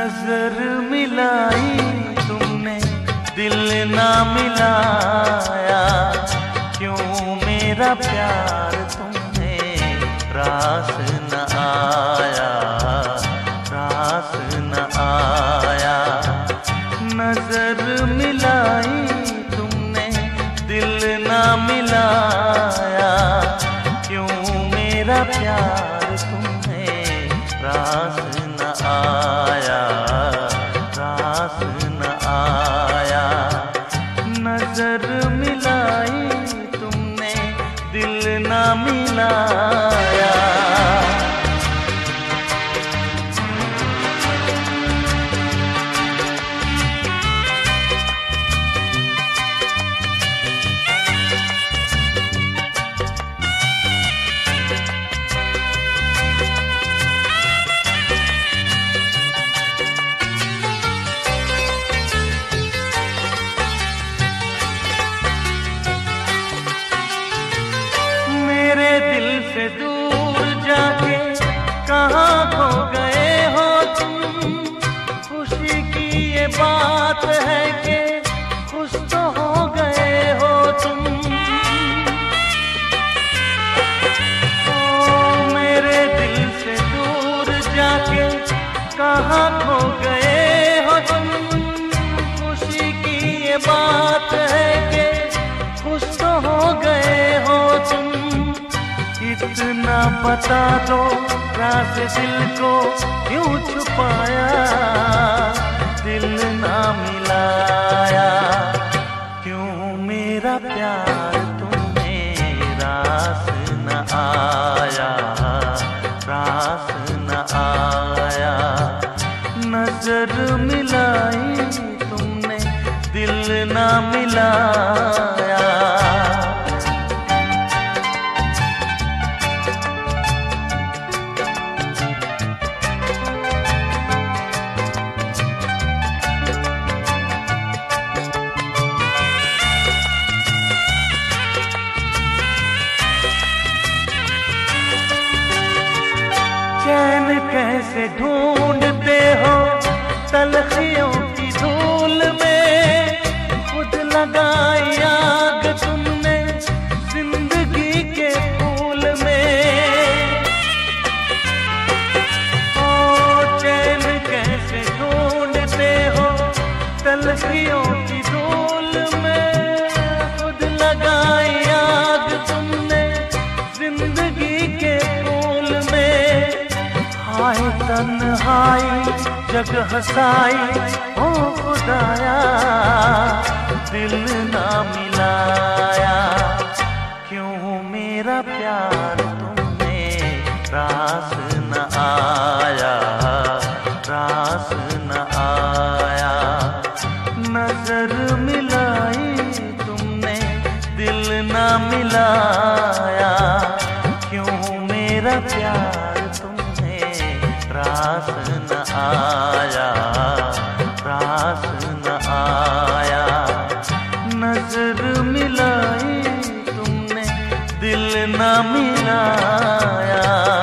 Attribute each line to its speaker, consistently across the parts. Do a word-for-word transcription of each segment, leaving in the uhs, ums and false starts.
Speaker 1: नजर मिलाई तुमने दिल ना मिलाया, क्यों मेरा प्यार तुम्हें रास न आया, रास न आया। नजर मिलाई तुमने दिल ना मिलाया, क्यों मेरा प्यार तुम्हें रास न आया, रास न आया। नजर मिलाई तुमने दिल ना मिलाया। से दूर जाके कहाँ खो गए हो तुम, खुशी की ये बात है कि खुश तो हो गए हो तुम। ओ मेरे दिल से दूर जाके कहाँ खो गए हो तुम, खुशी की ये बात है कि खुश तो हो गए हो तुम। इतना बता दो राज दिल को क्यों छुपाया, दिल ना मिलाया, क्यों मेरा प्यार तुम्हें रास न आया, रास न आया। नजर मिलाई तुमने दिल ना मिलाया। चैन कैसे ढूंढते हो तलखियों की धूल में, खुद लगाई आग तुमने जिंदगी के फूल में। ओ चैन कैसे ढूंढते हो तलखियों की धूल में, खुद लगाई आग तुमने जिंदगी के फूल में। हाय तन्हाई जग हसाई ओ खुदाया, दिल ना मिलाया, क्यों मेरा प्यार तुम्हें रास न आया, रास न आया। नजर मिलाई तुमने दिल ना मिलाया, क्यों मेरा प्यार रास न आया, रास न आया। नजर मिलाई तुमने दिल न मिलाया।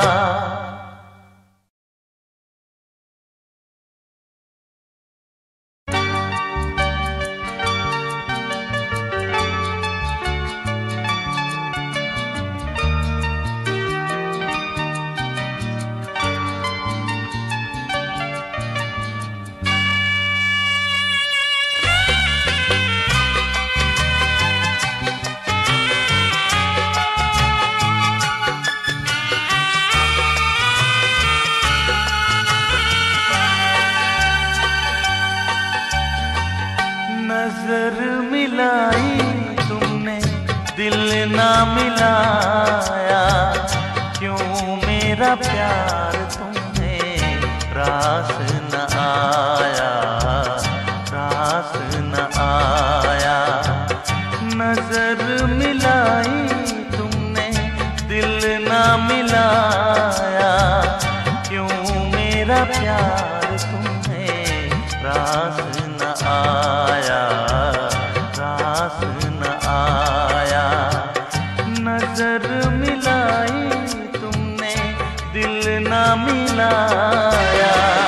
Speaker 1: नजर मिलाई तुमने दिल ना मिलाया, क्यों मेरा प्यार तुम्हें रास न आया, रास न आया। नजर मिलाई तुमने दिल ना मिलाया, क्यों मेरा प्यार तुम्हें रास न आया, रास न आया। नजर मिलाई तुमने दिल ना मिलाया।